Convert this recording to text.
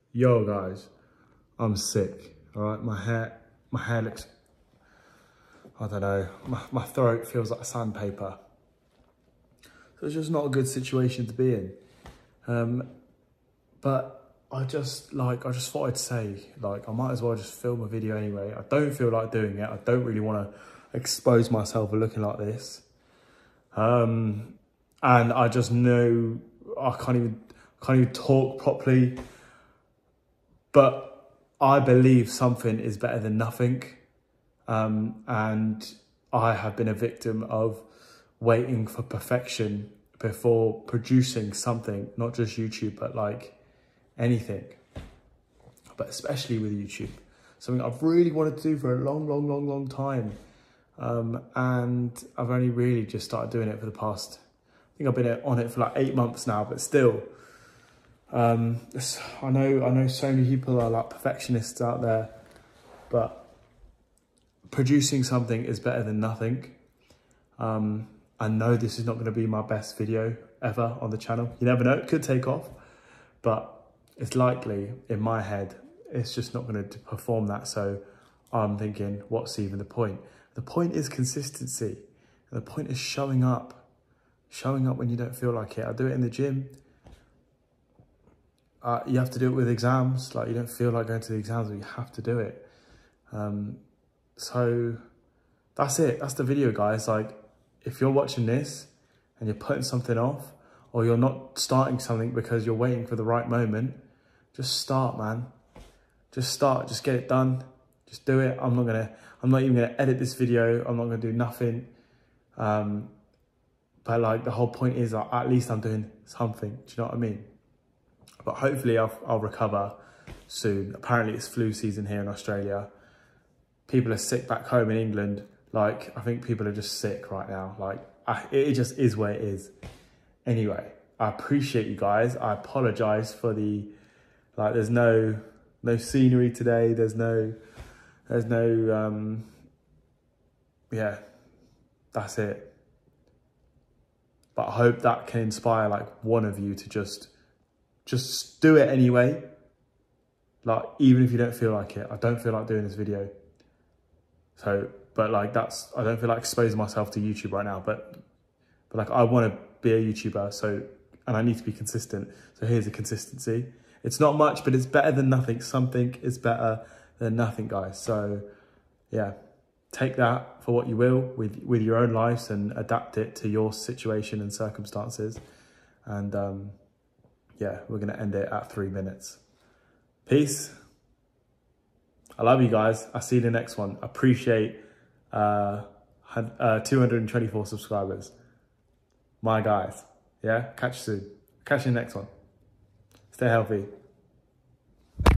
Yo guys, I'm sick, all right? My hair looks, I don't know, my throat feels like sandpaper. So it's just not a good situation to be in. But I just thought I'd say, I might as well just film a video anyway. I don't feel like doing it. I don't really want to expose myself for looking like this. And I just know I can't even talk properly. But I believe something is better than nothing. And I have been a victim of waiting for perfection before producing something, not just YouTube, but like anything, but especially with YouTube. Something I've really wanted to do for a long time. And I've only really just started doing it for the past, I think I've been on it for like 8 months now, but still. I know so many people are like perfectionists out there, but producing something is better than nothing. I know this is not going to be my best video ever on the channel. You never know, it could take off, but it's likely in my head, it's just not going to perform that. So I'm thinking, what's even the point? The point is consistency. And the point is showing up when you don't feel like it. I do it in the gym. You have to do it with exams. Like, you don't feel like going to the exams, but you have to do it. So that's it. That's the video, guys. Like, if you're watching this and you're putting something off, or you're not starting something because you're waiting for the right moment, just start, man. Just start. Just get it done. Just do it. I'm not even gonna edit this video. I'm not gonna do nothing. But like, the whole point is, at least I'm doing something. Do you know what I mean? But hopefully I'll recover soon. Apparently it's flu season here in Australia. People are sick back home in England. Like, I think people are just sick right now. Like, it just is where it is. Anyway, I appreciate you guys. I apologize for there's no scenery today. Yeah, that's it. But I hope that can inspire like one of you to just do it anyway. Like, even if you don't feel like it. I don't feel like doing this video. So, but like, I don't feel like exposing myself to YouTube right now, but like, I want to be a YouTuber, so, and I need to be consistent. So here's the consistency. It's not much, but it's better than nothing. Something is better than nothing, guys. So yeah, take that for what you will with your own lives and adapt it to your situation and circumstances. And yeah, we're going to end it at 3 minutes. Peace. I love you guys. I'll see you in the next one. Appreciate 224 subscribers. My guys. Yeah, catch you soon. Catch you in the next one. Stay healthy.